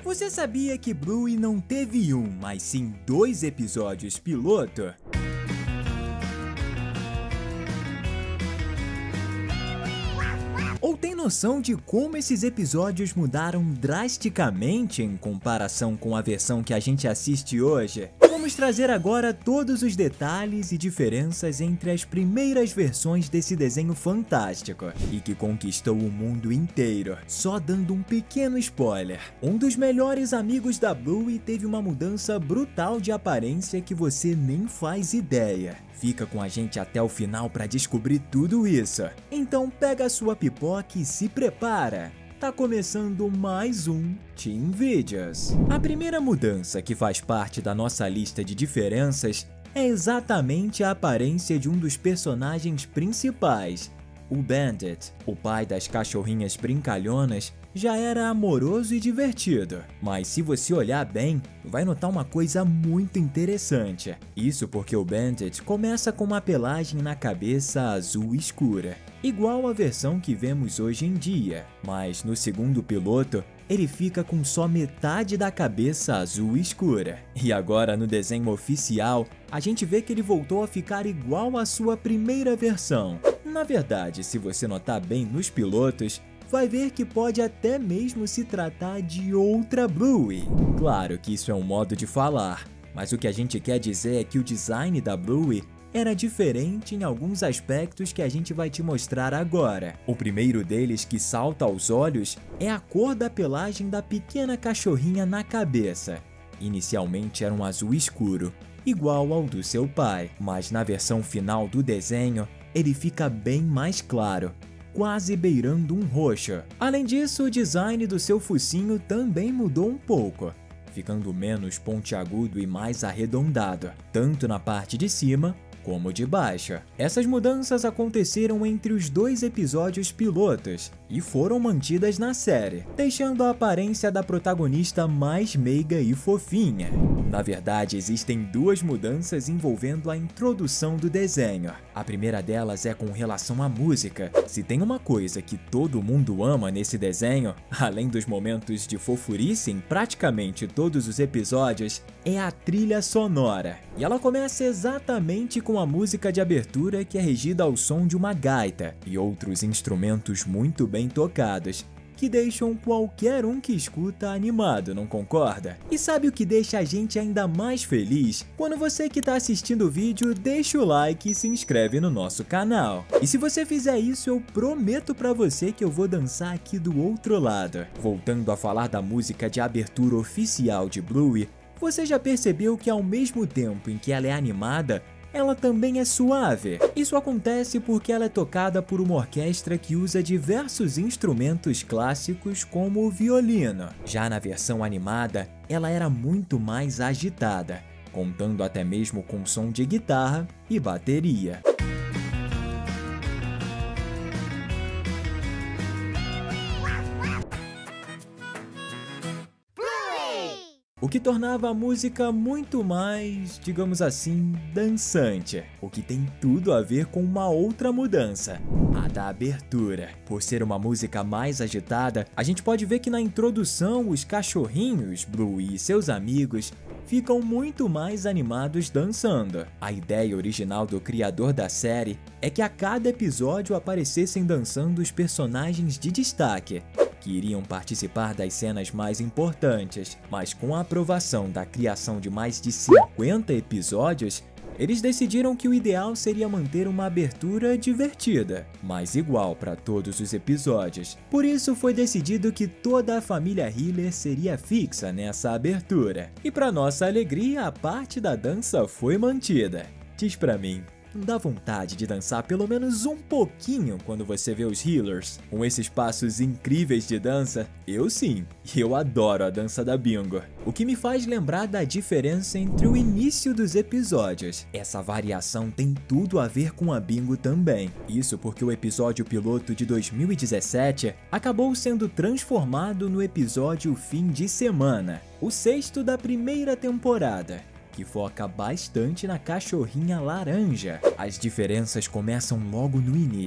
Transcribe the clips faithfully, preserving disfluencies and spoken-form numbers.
Você sabia que Bluey não teve um, mas sim dois episódios piloto? Ou tem noção de como esses episódios mudaram drasticamente em comparação com a versão que a gente assiste hoje? Vamos trazer agora todos os detalhes e diferenças entre as primeiras versões desse desenho fantástico e que conquistou o mundo inteiro. Só dando um pequeno spoiler: um dos melhores amigos da Bluey teve uma mudança brutal de aparência que você nem faz ideia. Fica com a gente até o final para descobrir tudo isso. Então pega a sua pipoca e se prepara. Tá começando mais um Teen Videos. A primeira mudança que faz parte da nossa lista de diferenças é exatamente a aparência de um dos personagens principais. O Bandit, o pai das cachorrinhas brincalhonas, já era amoroso e divertido. Mas se você olhar bem, vai notar uma coisa muito interessante. Isso porque o Bandit começa com uma pelagem na cabeça azul escura, igual a versão que vemos hoje em dia. Mas no segundo piloto, ele fica com só metade da cabeça azul escura. E agora no desenho oficial, a gente vê que ele voltou a ficar igual à sua primeira versão. Na verdade, se você notar bem nos pilotos, vai ver que pode até mesmo se tratar de outra Bluey. Claro que isso é um modo de falar, mas o que a gente quer dizer é que o design da Bluey era diferente em alguns aspectos que a gente vai te mostrar agora. O primeiro deles que salta aos olhos é a cor da pelagem da pequena cachorrinha na cabeça. Inicialmente era um azul escuro, igual ao do seu pai, mas na versão final do desenho, ele fica bem mais claro, quase beirando um roxo. Além disso, o design do seu focinho também mudou um pouco, ficando menos pontiagudo e mais arredondado, tanto na parte de cima como de baixo. Essas mudanças aconteceram entre os dois episódios pilotos e foram mantidas na série, deixando a aparência da protagonista mais meiga e fofinha. Na verdade, existem duas mudanças envolvendo a introdução do desenho. A primeira delas é com relação à música. Se tem uma coisa que todo mundo ama nesse desenho, além dos momentos de fofurice em praticamente todos os episódios, é a trilha sonora. E ela começa exatamente com a música de abertura, que é regida ao som de uma gaita e outros instrumentos muito bem tocados, que deixam qualquer um que escuta animado, não concorda? E sabe o que deixa a gente ainda mais feliz? Quando você que está assistindo o vídeo deixa o like e se inscreve no nosso canal. E se você fizer isso, eu prometo pra você que eu vou dançar aqui do outro lado. Voltando a falar da música de abertura oficial de Bluey, você já percebeu que ao mesmo tempo em que ela é animada, ela também é suave. Isso acontece porque ela é tocada por uma orquestra que usa diversos instrumentos clássicos como o violino. Já na versão animada, ela era muito mais agitada, contando até mesmo com som de guitarra e bateria. O que tornava a música muito mais, digamos assim, dançante, o que tem tudo a ver com uma outra mudança, a da abertura. Por ser uma música mais agitada, a gente pode ver que na introdução os cachorrinhos, Bluey e seus amigos, ficam muito mais animados dançando. A ideia original do criador da série é que a cada episódio aparecessem dançando os personagens de destaque, que iriam participar das cenas mais importantes, mas com a aprovação da criação de mais de cinquenta episódios, eles decidiram que o ideal seria manter uma abertura divertida, mas igual para todos os episódios. Por isso foi decidido que toda a família Hiller seria fixa nessa abertura. E para nossa alegria, a parte da dança foi mantida. Diz pra mim, não dá vontade de dançar pelo menos um pouquinho quando você vê os Hillers com esses passos incríveis de dança? Eu sim, e eu adoro a dança da Bingo. O que me faz lembrar da diferença entre o início dos episódios. Essa variação tem tudo a ver com a Bingo também. Isso porque o episódio piloto de dois mil e dezessete acabou sendo transformado no episódio Fim de Semana, o sexto da primeira temporada, que foca bastante na cachorrinha laranja. As diferenças começam logo no início,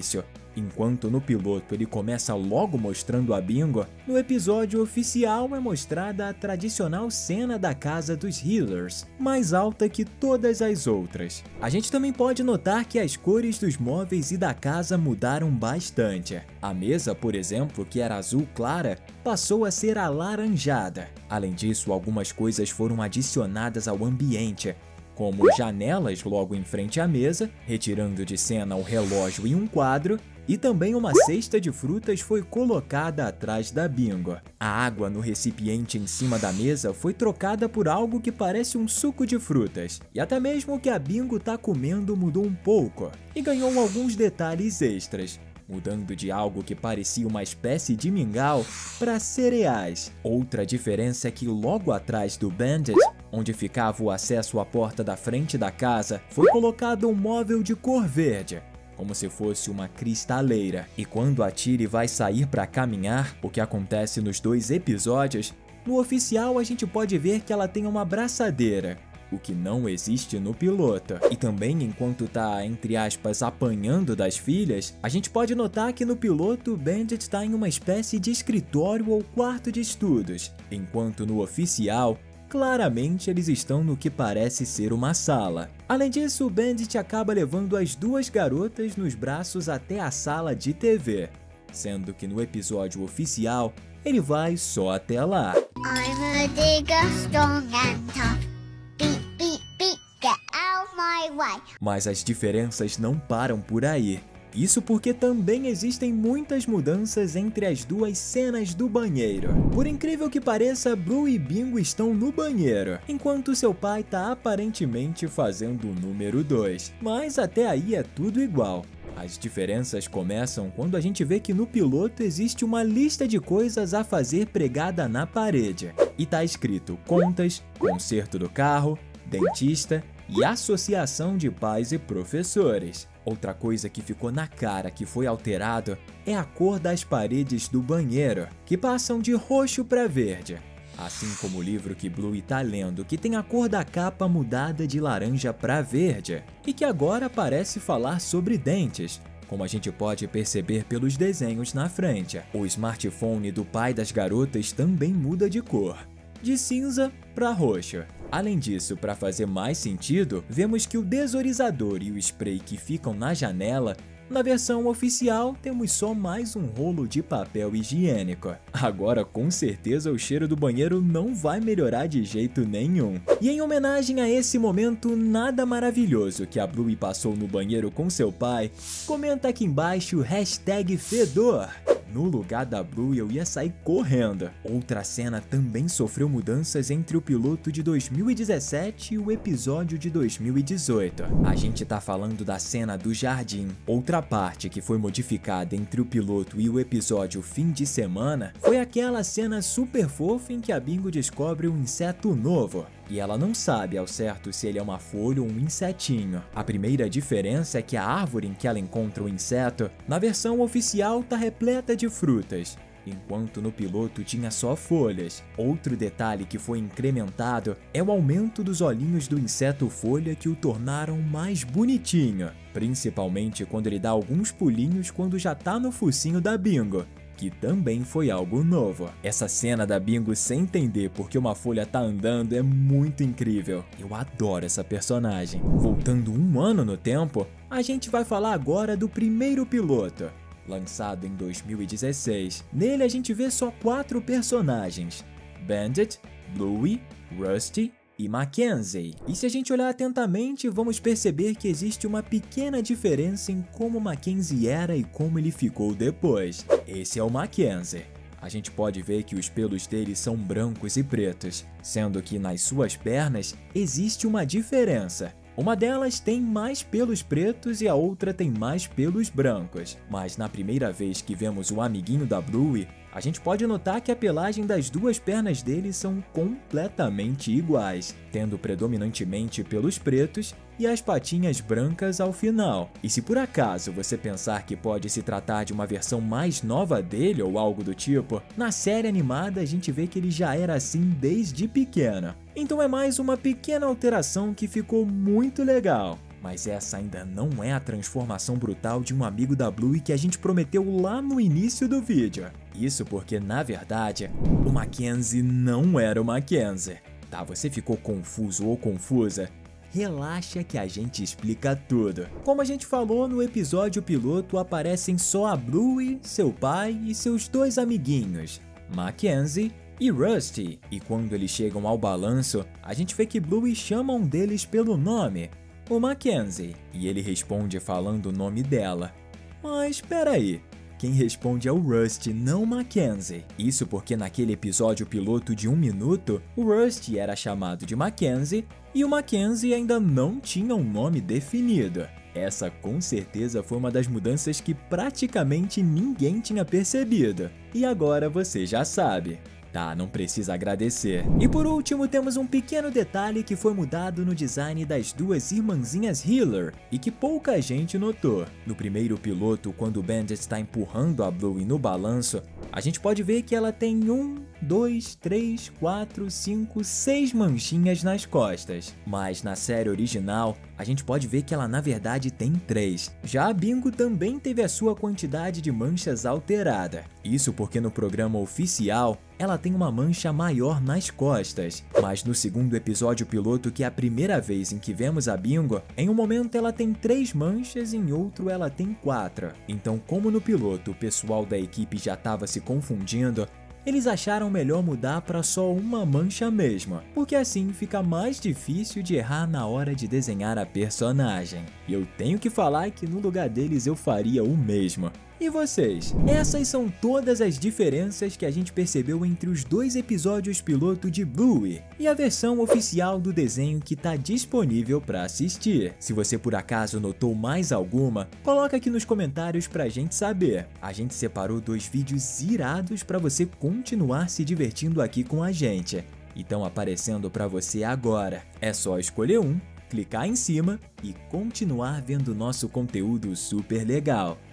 Enquanto no piloto ele começa logo mostrando a Bingo, no episódio oficial é mostrada a tradicional cena da casa dos Healers, mais alta que todas as outras. A gente também pode notar que as cores dos móveis e da casa mudaram bastante. A mesa, por exemplo, que era azul clara, passou a ser alaranjada. Além disso, algumas coisas foram adicionadas ao ambiente, como janelas logo em frente à mesa, retirando de cena o relógio e um quadro, e também uma cesta de frutas foi colocada atrás da Bingo. A água no recipiente em cima da mesa foi trocada por algo que parece um suco de frutas, e até mesmo o que a Bingo tá comendo mudou um pouco, e ganhou alguns detalhes extras, mudando de algo que parecia uma espécie de mingau para cereais. Outra diferença é que logo atrás do Bandit, onde ficava o acesso à porta da frente da casa, foi colocado um móvel de cor verde, como se fosse uma cristaleira. E quando a Tilly vai sair para caminhar, o que acontece nos dois episódios, no oficial a gente pode ver que ela tem uma braçadeira, o que não existe no piloto. E também, enquanto tá, entre aspas, apanhando das filhas, a gente pode notar que no piloto Bandit tá em uma espécie de escritório ou quarto de estudos, enquanto no oficial, claramente eles estão no que parece ser uma sala. Além disso, o Bandit acaba levando as duas garotas nos braços até a sala de T V, sendo que no episódio oficial, ele vai só até lá. I'm a digger, strong and tough. Beep, beep, beep, get out my way. Mas as diferenças não param por aí. Isso porque também existem muitas mudanças entre as duas cenas do banheiro. Por incrível que pareça, Blue e Bingo estão no banheiro, enquanto seu pai está aparentemente fazendo o número dois. Mas até aí é tudo igual. As diferenças começam quando a gente vê que no piloto existe uma lista de coisas a fazer pregada na parede. E tá escrito contas, conserto do carro, dentista e associação de pais e professores. Outra coisa que ficou na cara que foi alterado é a cor das paredes do banheiro, que passam de roxo para verde. Assim como o livro que Blue tá lendo, que tem a cor da capa mudada de laranja para verde, e que agora parece falar sobre dentes, como a gente pode perceber pelos desenhos na frente. O smartphone do pai das garotas também muda de cor, de cinza para roxo. Além disso, para fazer mais sentido, vemos que o desodorizador e o spray que ficam na janela, na versão oficial temos só mais um rolo de papel higiênico. Agora com certeza o cheiro do banheiro não vai melhorar de jeito nenhum. E em homenagem a esse momento nada maravilhoso que a Blue passou no banheiro com seu pai, comenta aqui embaixo hashtag fedor. No lugar da Blue eu ia sair correndo. Outra cena também sofreu mudanças entre o piloto de dois mil e dezessete e o episódio de dois mil e dezoito. A gente tá falando da cena do jardim. Outra parte que foi modificada entre o piloto e o episódio fim de semana foi aquela cena super fofa em que a Bingo descobre um inseto novo. E ela não sabe ao certo se ele é uma folha ou um insetinho. A primeira diferença é que a árvore em que ela encontra o inseto, na versão oficial tá repleta de frutas, enquanto no piloto tinha só folhas. Outro detalhe que foi incrementado é o aumento dos olhinhos do inseto folha que o tornaram mais bonitinho, principalmente quando ele dá alguns pulinhos quando já tá no focinho da Bingo, que também foi algo novo. Essa cena da Bingo sem entender porque uma folha tá andando é muito incrível. Eu adoro essa personagem. Voltando um ano no tempo, a gente vai falar agora do primeiro piloto, lançado em dois mil e dezesseis. Nele a gente vê só quatro personagens: Bandit, Bluey, Rusty e Mackenzie. E se a gente olhar atentamente, vamos perceber que existe uma pequena diferença em como Mackenzie era e como ele ficou depois. Esse é o Mackenzie. A gente pode ver que os pelos dele são brancos e pretos, sendo que nas suas pernas existe uma diferença. Uma delas tem mais pelos pretos e a outra tem mais pelos brancos. Mas na primeira vez que vemos o amiguinho da Bluey, a gente pode notar que a pelagem das duas pernas dele são completamente iguais, tendo predominantemente pelos pretos e as patinhas brancas ao final. E se por acaso você pensar que pode se tratar de uma versão mais nova dele ou algo do tipo, na série animada a gente vê que ele já era assim desde pequeno. Então é mais uma pequena alteração que ficou muito legal. Mas essa ainda não é a transformação brutal de um amigo da Bluey que a gente prometeu lá no início do vídeo. Isso porque, na verdade, o Mackenzie não era o Mackenzie. Tá, você ficou confuso ou confusa? Relaxa que a gente explica tudo. Como a gente falou no episódio piloto, aparecem só a Bluey, seu pai e seus dois amiguinhos, Mackenzie e Rusty. E quando eles chegam ao balanço, a gente vê que Bluey chama um deles pelo nome, o Mackenzie, e ele responde falando o nome dela. Mas espera aí, quem responde é o Rusty, não o Mackenzie. Isso porque naquele episódio piloto de um minuto, o Rusty era chamado de Mackenzie e o Mackenzie ainda não tinha um nome definido. Essa com certeza foi uma das mudanças que praticamente ninguém tinha percebido. E agora você já sabe. Tá, não precisa agradecer. E por último, temos um pequeno detalhe que foi mudado no design das duas irmãzinhas Heeler e que pouca gente notou. No primeiro piloto, quando o Bandit está empurrando a Bluey no balanço, a gente pode ver que ela tem um, dois, três, quatro, cinco, seis manchinhas nas costas. Mas na série original, a gente pode ver que ela na verdade tem três. Já a Bingo também teve a sua quantidade de manchas alterada. Isso porque no programa oficial, ela tem uma mancha maior nas costas, mas no segundo episódio piloto, que é a primeira vez em que vemos a Bingo, em um momento ela tem três manchas e em outro ela tem quatro. Então, como no piloto o pessoal da equipe já estava se confundindo, eles acharam melhor mudar para só uma mancha mesmo, porque assim fica mais difícil de errar na hora de desenhar a personagem. E eu tenho que falar que no lugar deles eu faria o mesmo. E vocês? Essas são todas as diferenças que a gente percebeu entre os dois episódios piloto de Bluey e a versão oficial do desenho que está disponível para assistir. Se você por acaso notou mais alguma, coloca aqui nos comentários pra gente saber. A gente separou dois vídeos irados para você continuar se divertindo aqui com a gente. E estão aparecendo para você agora. É só escolher um, clicar em cima e continuar vendo nosso conteúdo super legal.